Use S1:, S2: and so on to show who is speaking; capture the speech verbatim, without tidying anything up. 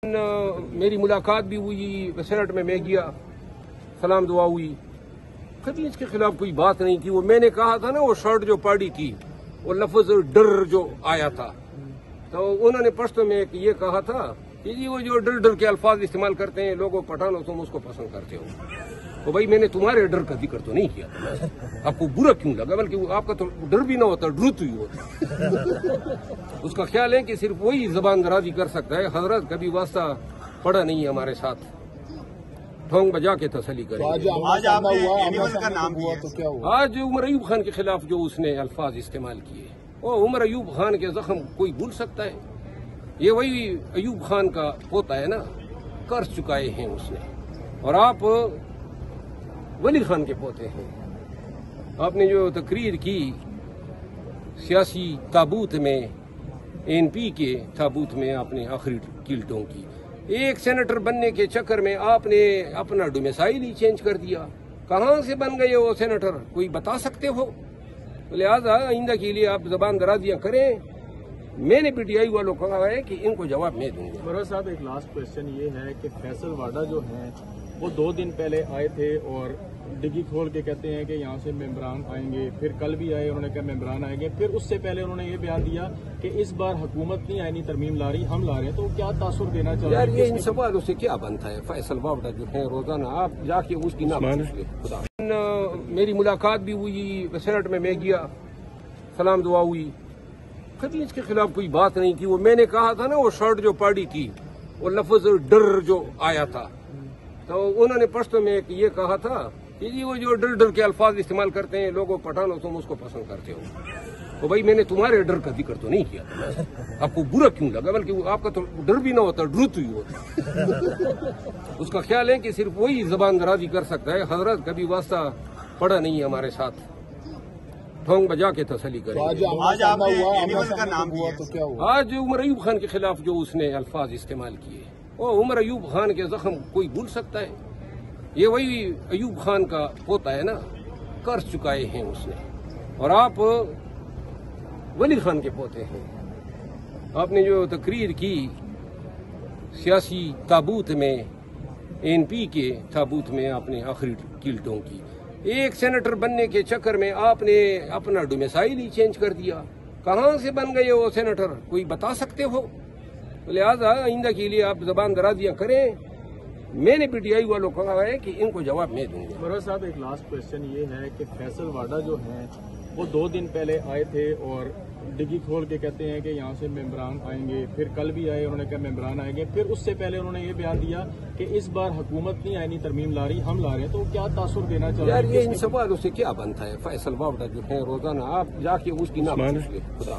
S1: میری ملاقات بھی ہوئی، سینٹ میں میں گیا، سلام دعا ہوئی، کبھی اس کے خلاف کوئی بات نہیں کی۔ وہ میں نے کہا تھا نا، وہ شرٹ جو پاڑی تھی، وہ لفظ ڈر جو آیا تھا، تو انہوں نے پشتو میں یہ کہا تھا کہ جی وہ جو ڈر ڈر کے الفاظ استعمال کرتے ہیں لوگوں، پٹھانوں تم اس کو پسند کرتے ہو۔ تو بھائی میں نے تمہارے ڈر کا ذکر تو نہیں کیا تھا، آپ کو برا کیوں لگا؟ بلکہ آپ کا تو ڈر بھی نہ ہوتا، ڈرت ہی ہوتا۔ اس کا خیال ہے کہ صرف وہی زبان درازی کر سکتا ہے۔ حضرت کبھی واسطہ پڑا نہیں ہے ہمارے ساتھ، ٹھونگ بجا کے تسلی کریں۔ آج عمر ایوب خان کے خلاف جو اس نے الفاظ استعمال کیے، وہ عمر ایوب خان کے زخم کوئی بھول سکتا ہے؟ یہ وہی ایوب خان کا پوتا ہے نا، قرض چکائے ہیں اس نے، اور آپ ولی خان کے پوتے ہیں۔ آپ نے جو تقریر کی سیاسی تابوت میں، این پی کے تابوت میں آپ نے آخری کیلٹوں کی، ایک سینیٹر بننے کے چکر میں آپ نے اپنا ڈومیسائل ہی چینج کر دیا۔ کہاں سے بن گئے وہ سینیٹر، کوئی بتا سکتے ہو؟ لہذا آئندہ کے لیے آپ زبان درازیاں کریں۔ میں نے پی ٹی آئی والوں کو کہا ہے کہ ان کو جواب میں دوں گا۔
S2: مراد صاحب، ایک لاسٹ کوشچن یہ ہے کہ فیصل واڈا جو ہیں وہ دو دن پہلے آئے تھے اور ڈگی کھول کے کہتے ہیں کہ یہاں سے ممبران آئیں گے، پھر کل بھی آئے، انہوں نے کہا ممبران آئیں گے، پھر اس سے پہلے انہوں نے یہ بیان دیا کہ اس بار حکومت نہیں آئینی ترمیم لا رہی، ہم لا رہے ہیں۔ تو کیا تاثر دینا چاہ رہے ہیں؟
S1: یار یہ ان سوالوں سے کیا بنتا ہے؟ فیصل واڈا جو ہے روزانہ آپ جا کے اس کی نام خدا۔ میری ملاقات بھی ہوئی، سینٹ میں میں گیا، سلام دعا ہوئی، کبھی اس کے خلاف کوئی بات نہیں کی۔ وہ میں نے کہا تھا نا، وہ شرٹ جو پاڑی تھی، وہ لفظ ڈر جو آیا تھا، تو انہوں نے پشتو میں یہ کہا تھا کہ جی وہ جو ڈر ڈر کے الفاظ استعمال کرتے ہیں لوگوں، پٹھانوں تم اس کو پسند کرتے ہو۔ تو بھائی میں نے تمہارے ڈر کا ذکر تو نہیں کیا تھا، آپ کو برا کیوں لگا؟ بلکہ آپ کا تو ڈر بھی نہ ہوتا، ڈرت ہی ہوتا۔ اس کا خیال ہے کہ صرف وہی زبان درازی کر سکتا ہے۔ حضرت کبھی واسطہ پڑا نہیں ہے ہمارے ساتھ، ٹھونگ بجا کے تسلی کریں۔ آج عمر ایوب خان کے خلاف جو اس نے الفاظ استعمال کیے، وہ عمر ایوب خان کے زخم کوئی بھول سکتا ہے؟ یہ وہی ایوب خان کا پوتا ہے نا، قرض چکائے ہیں اس نے، اور آپ ولی خان کے پوتے ہیں۔ آپ نے جو تقریر کی سیاسی تابوت میں، این پی کے تابوت میں آپ نے آخری کیلٹوں کی، ایک سینیٹر بننے کے چکر میں آپ نے اپنا ڈومیسائل ہی چینج کر دیا۔ کہاں سے بن گئے وہ سینیٹر، کوئی بتا سکتے ہو؟ لہذا آئندہ کے لیے آپ زبان درازیاں کریں۔ میں نے پی ٹی آئی والوں کو کہا ہے کہ ان کو جواب میں دوں گا۔
S2: مراد صاحب، ایک لاسٹ کوشچن یہ ہے کہ فیصل واڈا جو ہیں وہ دو دن پہلے آئے تھے اور ڈگی کھول کے کہتے ہیں کہ یہاں سے ممبران آئیں گے، پھر کل بھی آئے، انہوں نے کہا ممبران آئیں گے، پھر اس سے پہلے انہوں نے یہ بیان دیا کہ اس بار حکومت نہیں آئینی ترمیم لا رہی، ہم لا رہے ہیں۔ تو کیا تاثر دینا چاہ رہے ہیں؟
S1: یار یہ ان سوالوں سے کیا بنتا ہے؟ فیصل واڈا جو ہے روزانہ آپ جا کے اس کی نام خدا۔